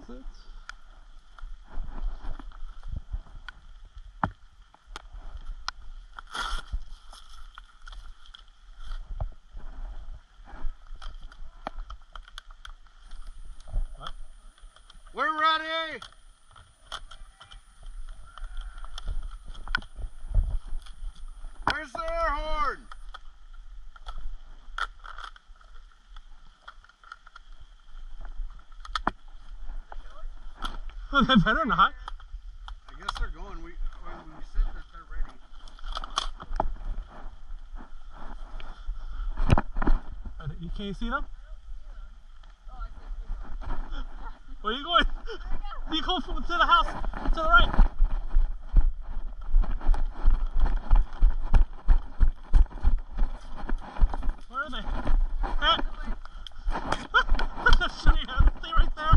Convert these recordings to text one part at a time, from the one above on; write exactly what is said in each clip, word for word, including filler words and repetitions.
it. What? We're ready! Where's the air horn? Well, they better not. I guess they're going. We, we said that they're ready. You can't see them? Where are you going? You go from to the house to the right. Where are they? Hey. Show you how to stay right there.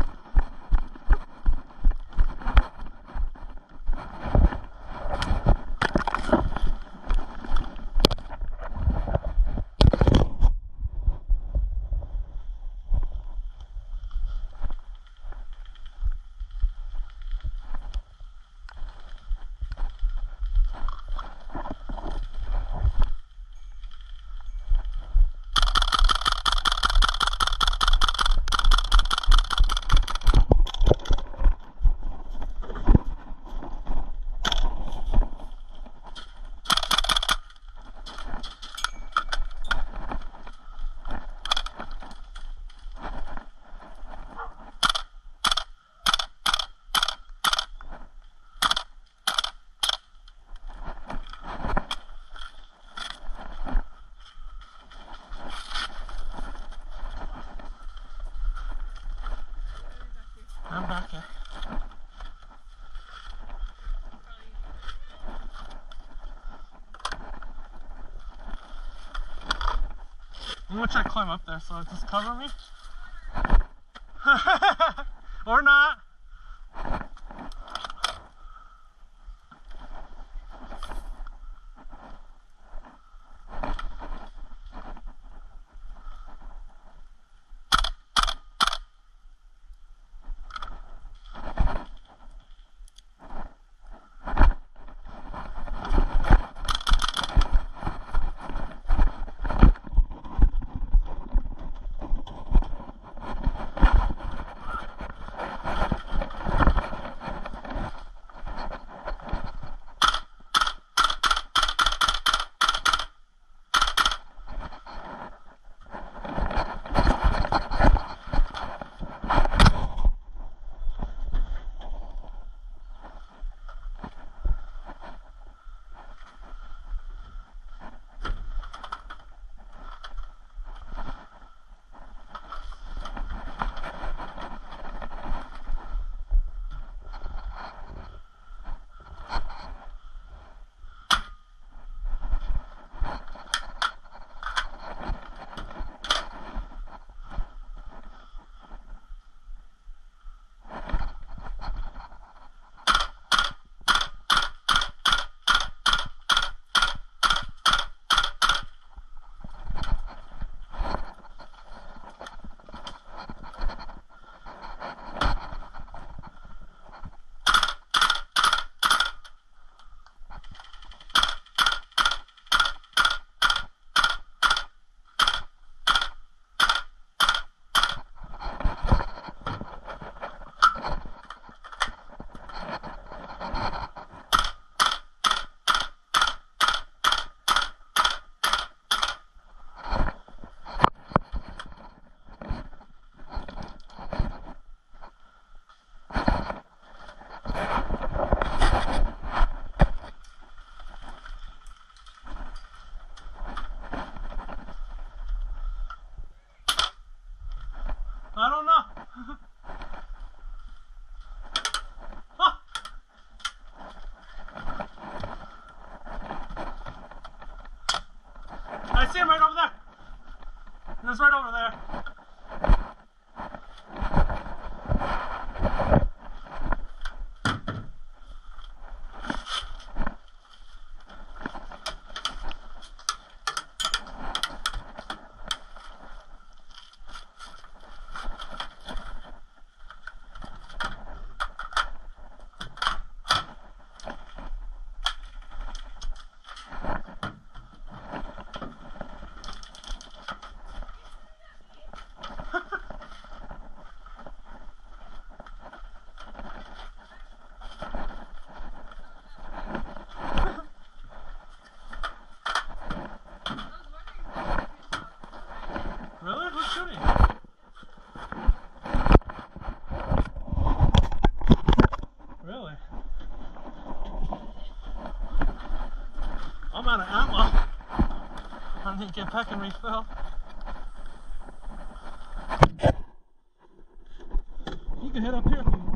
I'm back here. I'm gonna try to climb up there, so just cover me. Or not. I don't know. Ah. I see him right over there. He's right over there. I need to get back and refill. You can head up here if you want.